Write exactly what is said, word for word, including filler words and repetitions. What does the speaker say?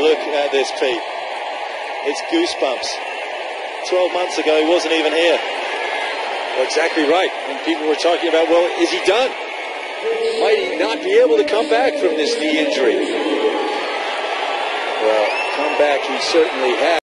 Look at this, Pete. It's goosebumps. Twelve months ago, he wasn't even here. Well, exactly right. And people were talking about, well, is he done? Might he not be able to come back from this knee injury? Well, come back he certainly has.